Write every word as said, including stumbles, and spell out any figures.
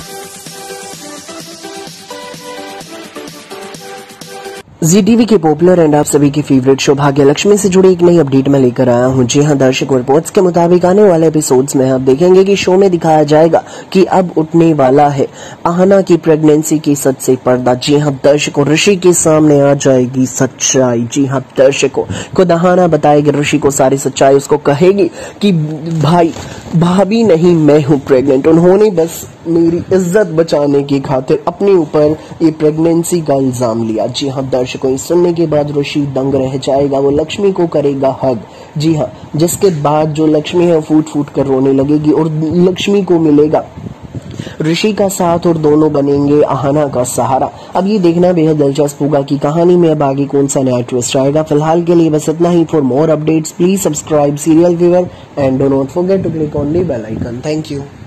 जी TV के popular and आप सभी की फेवरेट शो भाग्य लक्ष्मी से जुड़ी एक नई अपडेट में लेकर आया हूं। जी हां दर्शकों, रिपोर्ट्स के मुताबिक आने वाले एपिसोड्स में आप देखेंगे कि शो में दिखाया जाएगा कि अब उठने वाला है आहना की प्रेगनेंसी की सच से पर्दा। जी हां दर्शकों, ऋषि के सामने आ जाएगी सच्चाई। जी हां दर्शकों, खुद आहना बताएगी ऋषि को सारी सच्चाई। उसको कहेगी कि भाई भाभी नहीं, मैं हूं प्रेग्नेंट। उन्होंने बस मेरी इज्जत बचाने की खातिर अपने ऊपर ये प्रेगनेंसी का इल्जाम लिया। जी हाँ दर्शकों, इस सुनने के बाद ऋषि दंग रह जाएगा। वो लक्ष्मी को करेगा हग। जी हाँ, जिसके बाद जो लक्ष्मी है फूट फूट कर रोने लगेगी और लक्ष्मी को मिलेगा ऋषि का साथ और दोनों बनेंगे आहना का सहारा। अब ये देखना बेहद दिलचस्प होगा कि कहानी में अब आगे कौन सा नया ट्विस्ट आएगा। फिलहाल के लिए बस इतना ही। For more updates please subscribe serial fever and do not forget to click on the bell icon. Thank you.